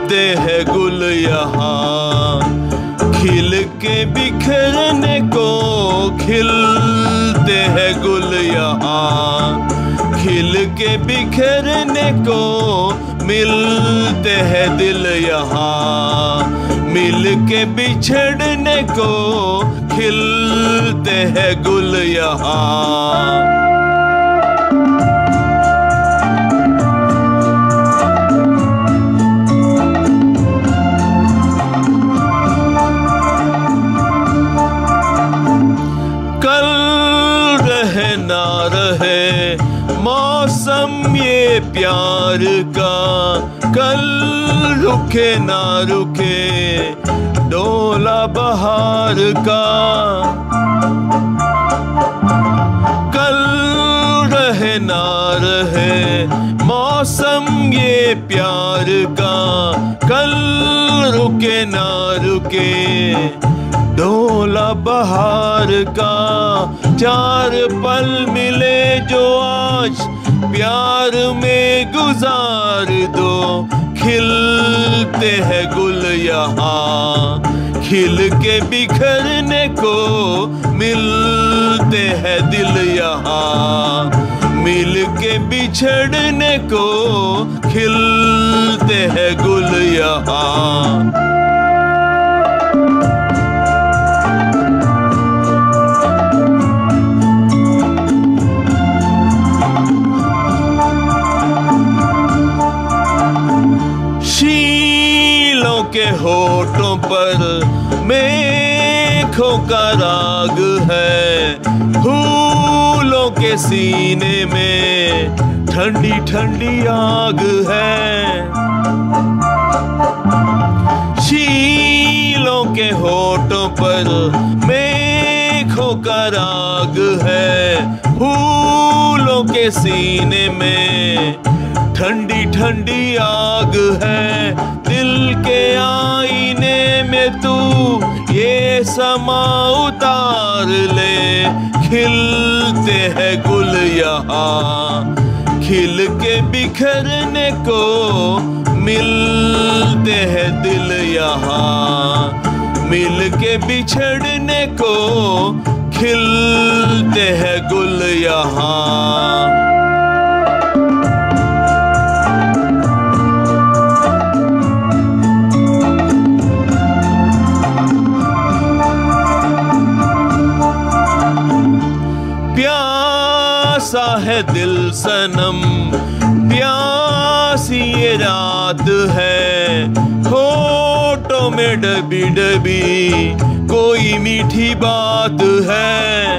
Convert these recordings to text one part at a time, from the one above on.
खिलते हैं गुल यहाँ, खिल के बिखरने को खिलते हैं गुल यहाँ, खिल के बिखरने को मिलते हैं दिल यहाँ, मिल के बिछड़ने को खिलते हैं गुल यहाँ। कल रहे ना रहे मौसम ये प्यार का, कल रुके ना रुके डोला बहार का, कल रहे ना रहे मौसम ये प्यार का, कल रुके ना रुके डोला बहार का। चार पल मिले जो आज प्यार में गुजार दो, खिलते हैं गुल यहाँ, खिल के बिखरने को मिलते हैं दिल यहाँ, मिल के बिछड़ने को खिलते हैं गुल यहाँ। शीलों के होठों पर मेघों का राग है, फूलों के सीने में ठंडी ठंडी आग है। शीलों के होठों पर मेघों का राग है, फूलों के सीने में ठंडी ठंडी आग है। दिल के आईने में तू ये समा उतार ले, खिलते हैं गुल यहाँ, खिल के बिखरने को मिलते हैं दिल यहाँ, मिल के बिछड़ने को खिलते हैं गुल यहाँ। प्यासा है दिल सनम, प्यासी ये रात है, होठों में डबी डबी कोई मीठी बात है।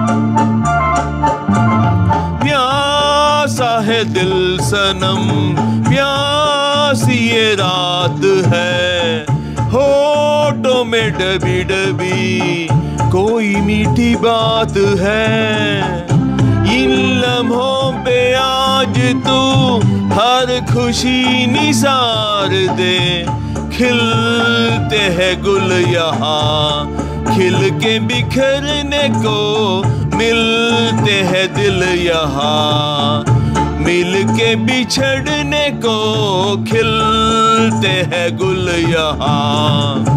प्यासा है दिल सनम, प्यासी ये रात है, होठों में डबी डबी कोई मीठी बात है। इन लम्हों पे आज तू हर खुशी निसार दे, खिलते हैं गुल यहाँ, खिल के बिखरने को मिलते हैं दिल यहाँ, मिल के बिछड़ने को खिलते हैं गुल यहाँ।